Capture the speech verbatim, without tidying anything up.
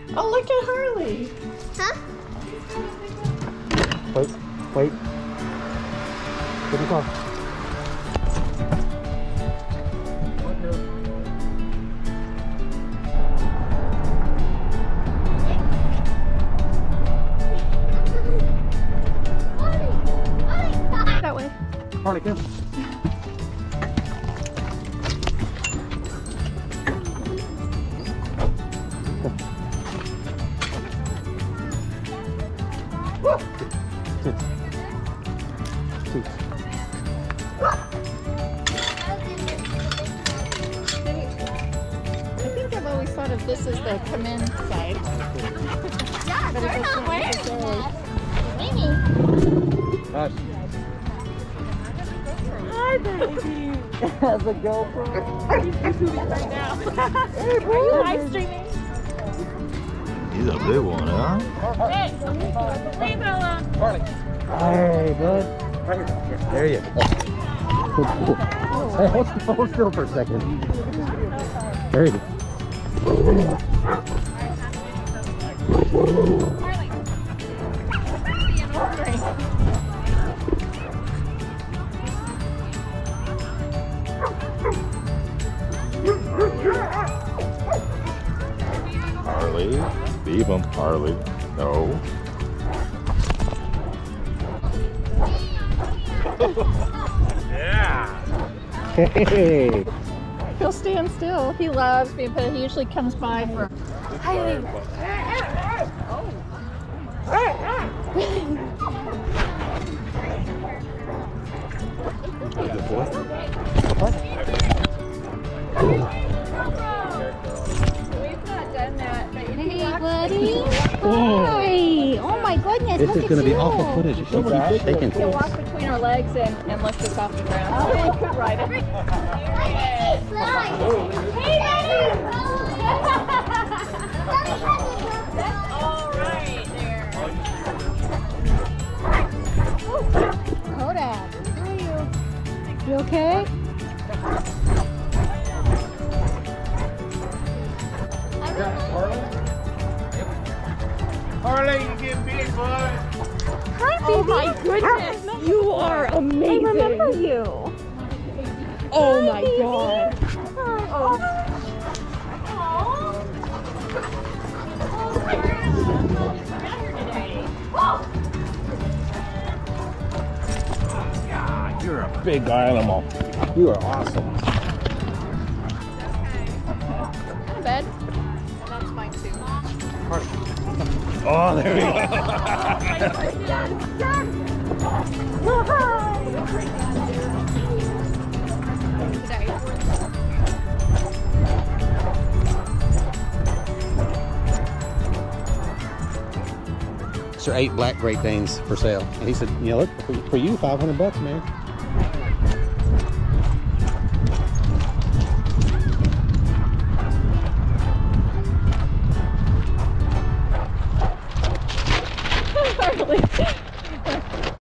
Oh, look at Harley. Huh? Wait, wait. Get the car. That way. Harley, come. I think I've always thought of this as the come in side. Yeah, But they're it not wearing doesn't that. Mimi. Hush. Hi, baby. Has a GoPro. He's YouTubing right now. Are you live streaming? He's a big one, huh? Hey, hey, Bella. Harley. Hey, bud. Right here. Yeah, there you go. Hey, hold still, hold still for a second. There you go. Harley. Leave him, Harley. No. Yeah. Hey. He'll stand still. He loves being pet. He usually comes by for. Hi. We've not done that, but Hey, buddy. Whoa. Hi. Oh my goodness. This look is at going to be you. awful footage if she keeps shaking. he'll walk between our legs and, and lift us off the ground. So we could ride it. Hey, buddy. All right there. Kodak, how are you? You okay? Harley, you get big, boy. Hi, oh my goodness. You are amazing. I remember you. Oh Hi, my baby. god. Oh. God, you're a big animal. You are awesome. Hi, bed. And that's mine too. Oh, there we go. Sir, eight black Great Danes for sale. And he said, you know, look, for, for you, five hundred bucks, man.